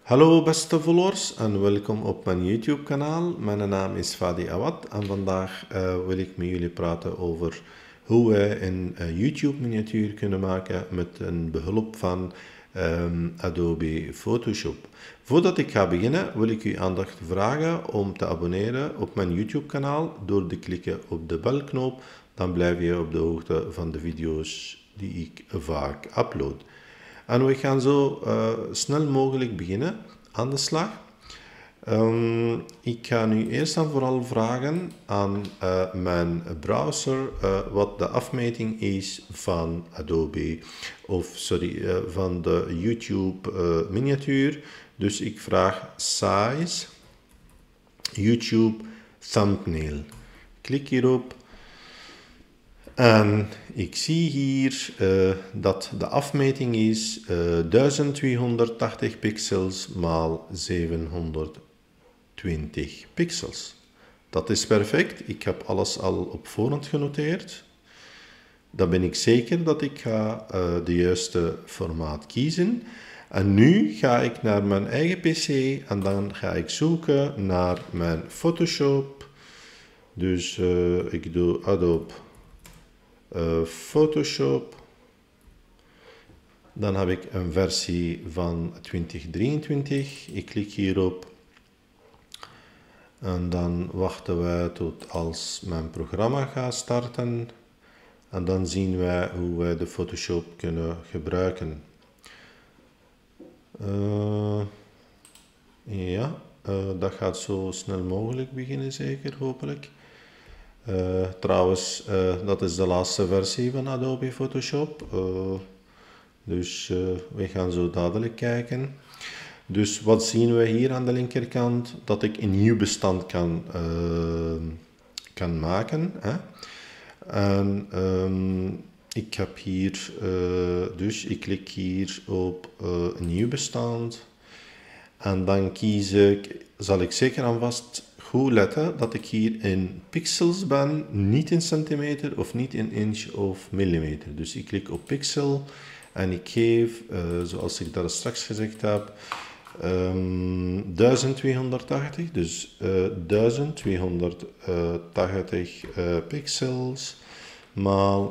Hallo beste volgers en welkom op mijn YouTube kanaal. Mijn naam is Fadi Awad en vandaag wil ik met jullie praten over hoe wij een YouTube miniatuur kunnen maken met een behulp van Adobe Photoshop. Voordat ik ga beginnen wil ik u aandacht vragen om te abonneren op mijn YouTube kanaal door te klikken op de belknop. Dan blijf je op de hoogte van de video's die ik vaak upload. En we gaan zo snel mogelijk beginnen aan de slag. Ik ga nu eerst en vooral vragen aan mijn browser wat de afmeting is van Adobe, van de YouTube miniatuur. Dus ik vraag size YouTube thumbnail. Klik hierop. En ik zie hier dat de afmeting is 1280 pixels maal 720 pixels. Dat is perfect. Ik heb alles al op voorhand genoteerd. Dan ben ik zeker dat ik ga de juiste formaat kiezen. En nu ga ik naar mijn eigen PC en dan ga ik zoeken naar mijn Photoshop. Dus ik doe Adobe Photoshop. Dan heb ik een versie van 2023. Ik klik hierop. En dan wachten wij tot als mijn programma gaat starten. En dan zien wij hoe wij de Photoshop kunnen gebruiken. Dat gaat zo snel mogelijk beginnen, zeker, hopelijk. Trouwens, dat is de laatste versie van Adobe Photoshop. Dus we gaan zo dadelijk kijken. Dus wat zien we hier aan de linkerkant? Dat ik een nieuw bestand kan maken. Hè? En ik heb hier, dus ik klik hier op een nieuw bestand. En dan zal ik zeker aan vast goed letten dat ik hier in pixels ben, niet in centimeter of niet in inch of millimeter. Dus ik klik op pixel en ik geef, zoals ik daar straks gezegd heb, 1280, dus 1280 pixels maal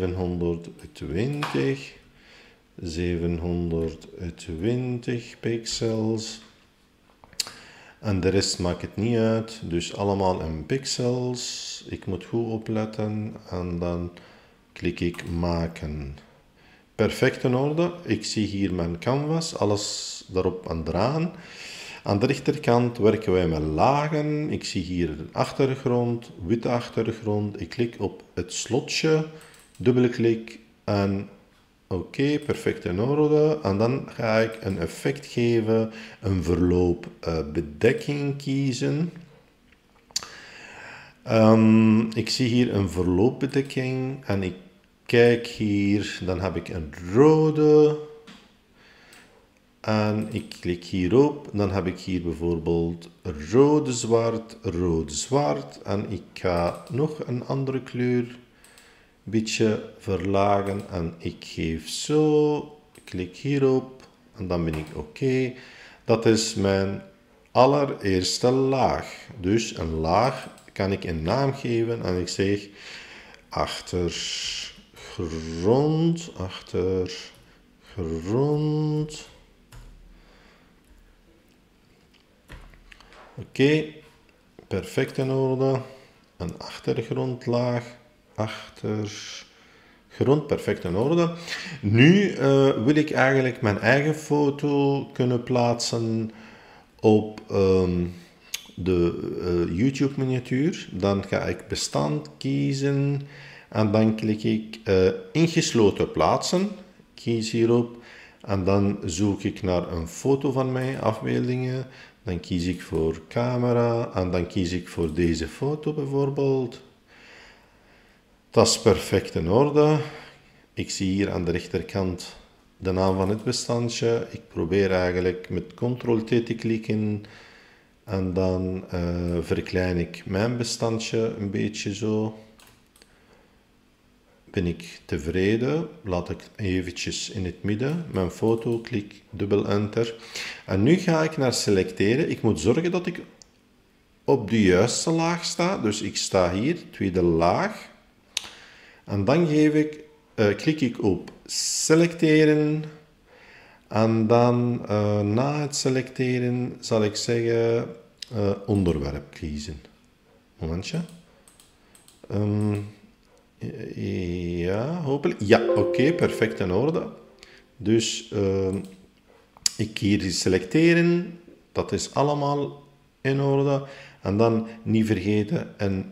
720 pixels. En de rest maakt het niet uit, dus allemaal in pixels. Ik moet goed opletten en dan klik ik maken. Perfect in orde. Ik zie hier mijn canvas, alles daarop en eraan. Aan de rechterkant werken wij met lagen. Ik zie hier een achtergrond, witte achtergrond. Ik klik op het slotje, dubbelklik en oké, perfect in orde. En dan ga ik een effect geven, een verloopbedekking kiezen. Ik zie hier een verloopbedekking en ik kijk hier, dan heb ik een rode. En ik klik hierop, dan heb ik hier bijvoorbeeld rode, zwart. En ik ga nog een andere kleur beetje verlagen en ik geef zo, klik hierop en dan ben ik oké. Dat is mijn allereerste laag. Dus een laag kan ik een naam geven en ik zeg achtergrond. Oké, perfect in orde. Een achtergrondlaag. Achtergrond, perfect in orde. Nu wil ik eigenlijk mijn eigen foto kunnen plaatsen op de YouTube miniatuur. Dan ga ik bestand kiezen en dan klik ik ingesloten plaatsen. Kies hierop en dan zoek ik naar een foto van mij, afbeeldingen. Dan kies ik voor camera en dan kies ik voor deze foto bijvoorbeeld. Dat is perfect in orde. Ik zie hier aan de rechterkant de naam van het bestandje. Ik probeer eigenlijk met Ctrl-T te klikken en dan verklein ik mijn bestandje een beetje zo. ben ik tevreden. Laat ik eventjes in het midden mijn foto, klik dubbel enter. En nu ga ik naar selecteren. Ik moet zorgen dat ik op de juiste laag sta. Dus ik sta hier, tweede laag. En dan klik ik op selecteren. En dan na het selecteren zal ik zeggen onderwerp kiezen. Momentje. Ja, hopelijk. Ja, oké, perfect in orde. Dus ik kies selecteren. Dat is allemaal in orde. En dan niet vergeten een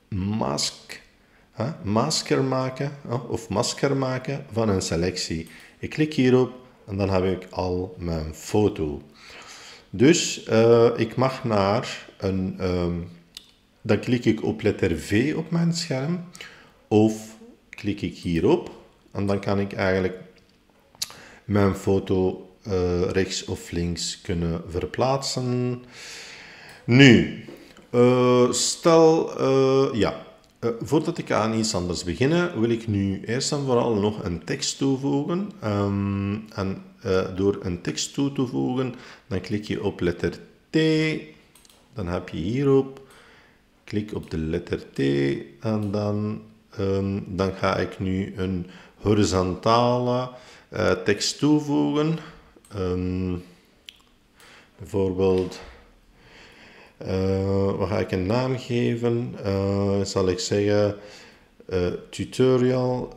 masker maken of masker maken van een selectie. Ik klik hierop en dan heb ik al mijn foto. Dus ik mag naar een... dan klik ik op letter V op mijn scherm. Of klik ik hierop. En dan kan ik eigenlijk mijn foto rechts of links kunnen verplaatsen. Nu, voordat ik aan iets anders begin, wil ik nu eerst en vooral nog een tekst toevoegen. Door een tekst toe te voegen, dan klik je op letter T. Dan heb je hierop, klik op de letter T en dan ga ik nu een horizontale tekst toevoegen. Bijvoorbeeld, wat ga ik een naam geven? Zal ik zeggen tutorial,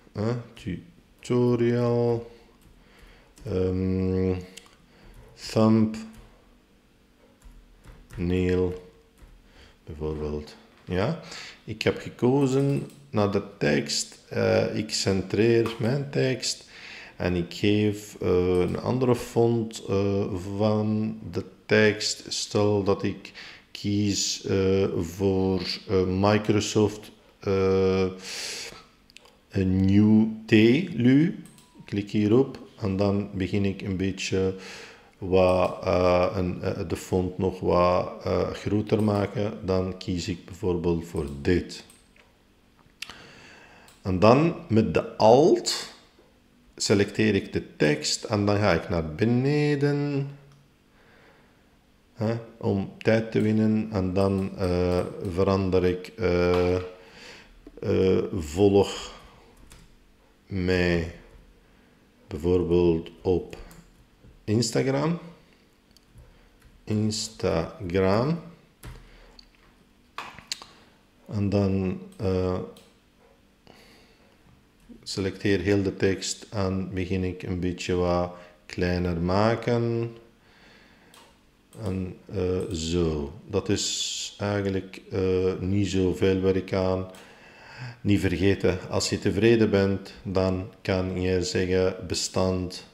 thumbnail bijvoorbeeld. Ja, ik heb gekozen naar de tekst. Ik centreer mijn tekst en ik geef een andere font van de tekst. Stel dat ik kies voor Microsoft een nieuw T-lu. Klik hierop en dan begin ik een beetje de font nog wat groter maken. Dan kies ik bijvoorbeeld voor dit. En dan met de Alt selecteer ik de tekst en dan ga ik naar beneden om tijd te winnen. En dan verander ik volg mij bijvoorbeeld op Instagram. En dan selecteer heel de tekst en begin ik een beetje wat kleiner maken. En zo. Dat is eigenlijk niet zoveel werk aan. Niet vergeten, als je tevreden bent, dan kan je zeggen bestand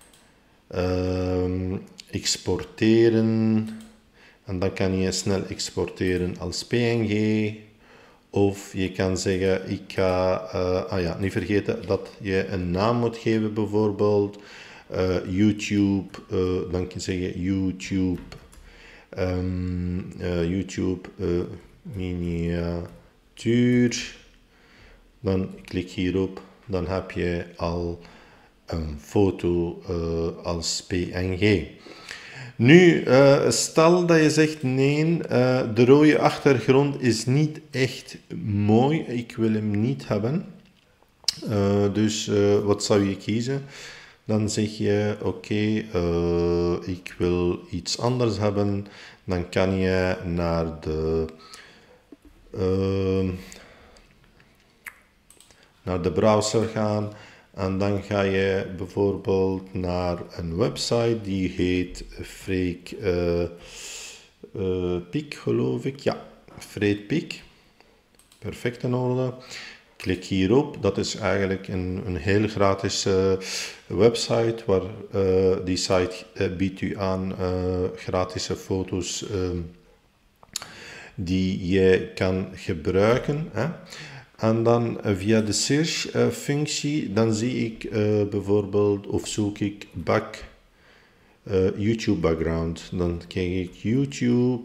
exporteren. En dan kan je snel exporteren als PNG. Of je kan zeggen, ik ga... niet vergeten dat je een naam moet geven, bijvoorbeeld. YouTube, dan kan je zeggen YouTube. YouTube miniatuur. Dan klik hierop, dan heb je al een foto als PNG. Nu, stel dat je zegt nee, de rode achtergrond is niet echt mooi, ik wil hem niet hebben. Dus wat zou je kiezen? Dan zeg je oké, ik wil iets anders hebben. Dan kan je naar de browser gaan. En dan ga je bijvoorbeeld naar een website die heet Freekpic, geloof ik. Ja, Freekpic. Perfect in orde. Klik hierop. Dat is eigenlijk een heel gratis website. Waar die site biedt u aan gratis foto's die je kan gebruiken. En dan via de search functie, dan zie ik bijvoorbeeld, of zoek ik YouTube background. Dan kijk ik YouTube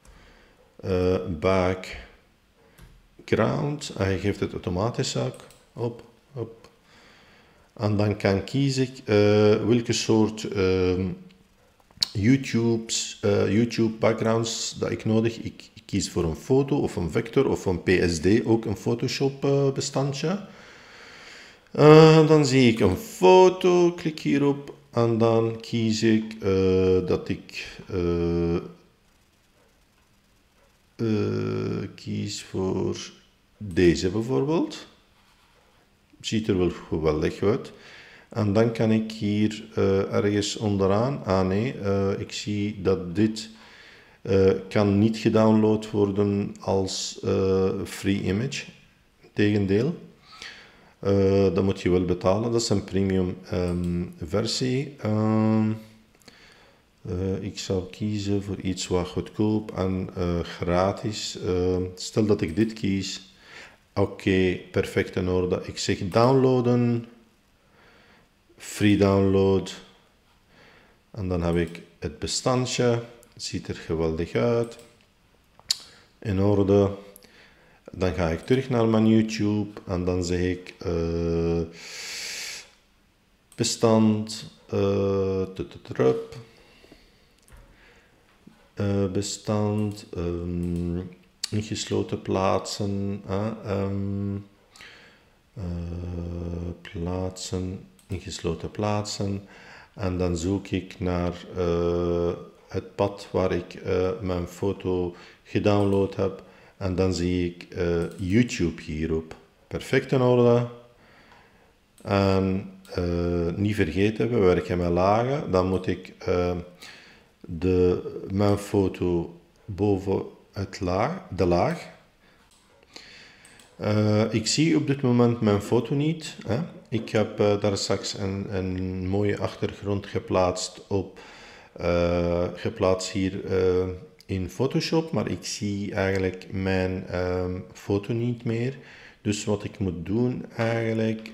background. Hij geeft het automatisch ook. Hop. En dan kies ik welke soort YouTube backgrounds dat ik nodig. Ik kies voor een foto of een vector of een PSD, ook een Photoshop bestandje. Dan zie ik een foto, klik hierop en dan kies ik dat ik kies voor deze bijvoorbeeld. Ziet er wel geweldig uit. En dan kan ik hier ergens onderaan, ik zie dat dit kan niet gedownload worden als free image. Tegendeel. Dat moet je wel betalen, dat is een premium versie. Ik zal kiezen voor iets wat goedkoop en gratis. Stel dat ik dit kies. Oké, perfect in orde. Ik zeg downloaden. Free download. En dan heb ik het bestandje. Het ziet er geweldig uit. In orde. Dan ga ik terug naar mijn YouTube en dan zeg ik bestand, bestand, ingesloten plaatsen, ingesloten plaatsen en dan zoek ik naar het pad waar ik mijn foto gedownload heb. En dan zie ik YouTube hierop. Perfect in orde. En niet vergeten, we werken met lagen. Dan moet ik mijn foto boven de laag. Ik zie op dit moment mijn foto niet. Hè. Ik heb daar straks een mooie achtergrond geplaatst hier in Photoshop, maar ik zie eigenlijk mijn foto niet meer. Dus wat ik moet doen eigenlijk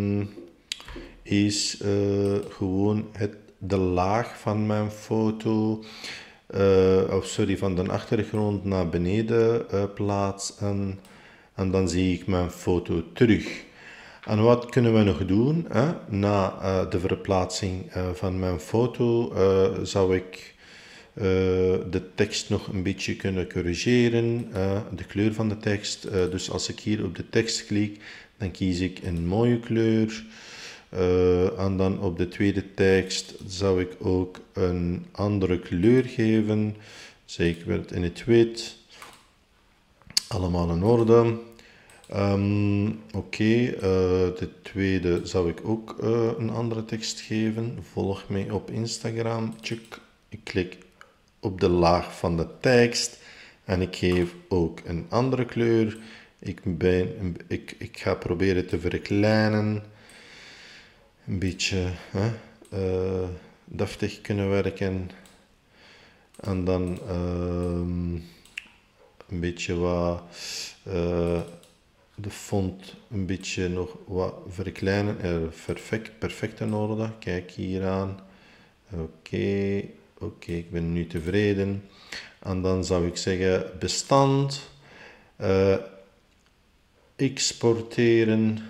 is gewoon de laag van mijn foto, van de achtergrond naar beneden plaatsen en dan zie ik mijn foto terug. En wat kunnen we nog doen? Na de verplaatsing van mijn foto zou ik de tekst nog een beetje kunnen corrigeren, de kleur van de tekst. Dus als ik hier op de tekst klik, dan kies ik een mooie kleur. En dan op de tweede tekst zou ik ook een andere kleur geven. Zeker in het wit. Allemaal in orde. De tweede zou ik ook een andere tekst geven. Volg mij op Instagram. Tjuk. Ik klik op de laag van de tekst en ik geef ook een andere kleur. Ik ga proberen te verkleinen. Een beetje deftig kunnen werken. En dan een beetje wat de font een beetje nog wat verkleinen. Perfect in orde. Kijk hier aan. Oké, ik ben nu tevreden. En dan zou ik zeggen bestand, exporteren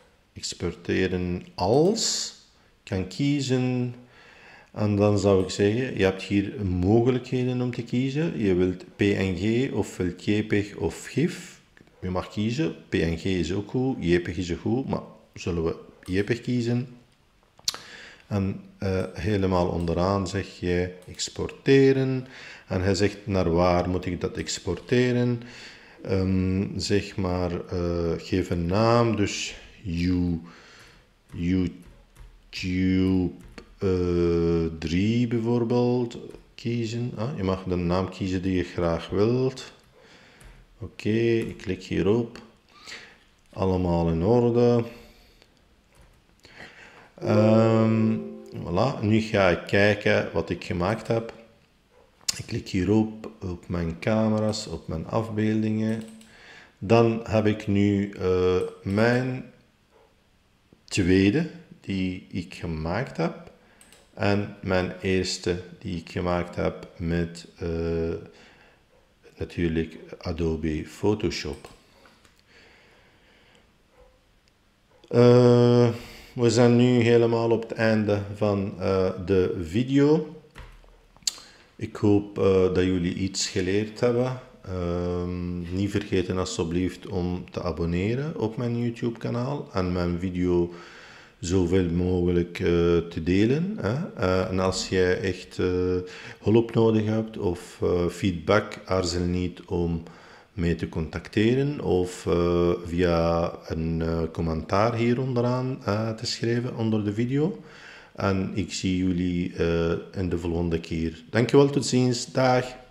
als, kan kiezen. En dan zou ik zeggen, je hebt hier mogelijkheden om te kiezen. Je wilt PNG of JPEG of GIF. Je mag kiezen. PNG is ook goed, JPEG is ook goed, maar zullen we JPEG kiezen. En helemaal onderaan zeg je exporteren. En hij zegt naar waar moet ik dat exporteren. Zeg maar, geef een naam. Dus YouTube 3 bijvoorbeeld kiezen. Je mag de naam kiezen die je graag wilt. Oké, ik klik hierop. Allemaal in orde. Voilà, nu ga ik kijken wat ik gemaakt heb. Ik klik hierop, op mijn camera's, op mijn afbeeldingen. Dan heb ik nu mijn tweede die ik gemaakt heb. En mijn eerste die ik gemaakt heb met natuurlijk Adobe Photoshop. We zijn nu helemaal op het einde van de video. Ik hoop dat jullie iets geleerd hebben. Niet vergeten alsjeblieft om te abonneren op mijn YouTube kanaal en mijn video zoveel mogelijk te delen. En als jij echt hulp nodig hebt of feedback, aarzel niet om mee te contacteren of via een commentaar hier onderaan te schrijven onder de video. En ik zie jullie in de volgende keer. Dankjewel, tot ziens. Dag.